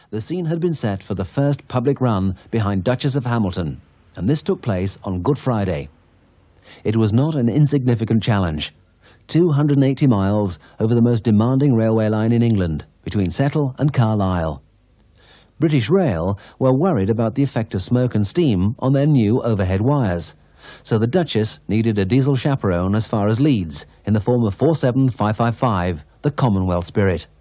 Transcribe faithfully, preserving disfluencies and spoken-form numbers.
the scene had been set for the first public run behind Duchess of Hamilton, and this took place on Good Friday. It was not an insignificant challenge. two hundred eighty miles over the most demanding railway line in England, between Settle and Carlisle. British Rail were worried about the effect of smoke and steam on their new overhead wires, so the Duchess needed a diesel chaperone as far as Leeds, in the form of four seven five five five, the Commonwealth Spirit.